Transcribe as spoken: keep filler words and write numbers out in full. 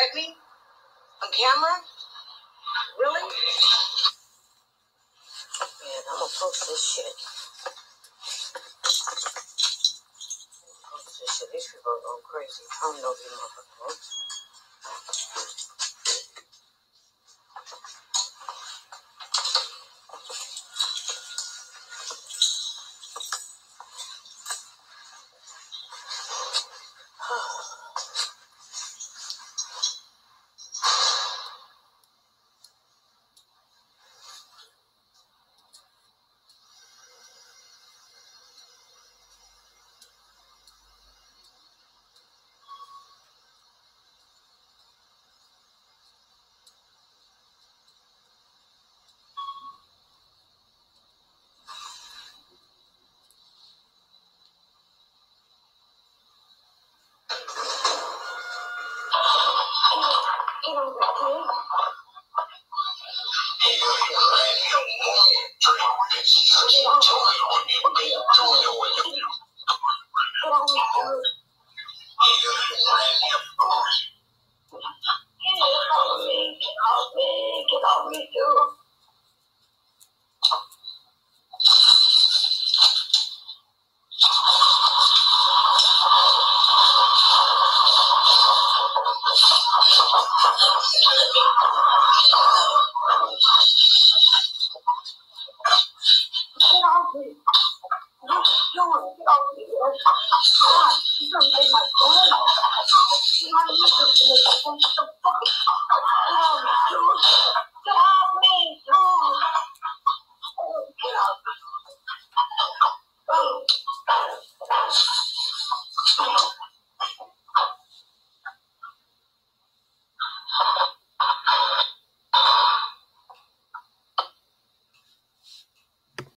threaten me? On camera? Really? Man, I'm gonna post this shit. Post this shit. These people are going crazy. I don't know these motherfuckers. Get over it, please. Get off me.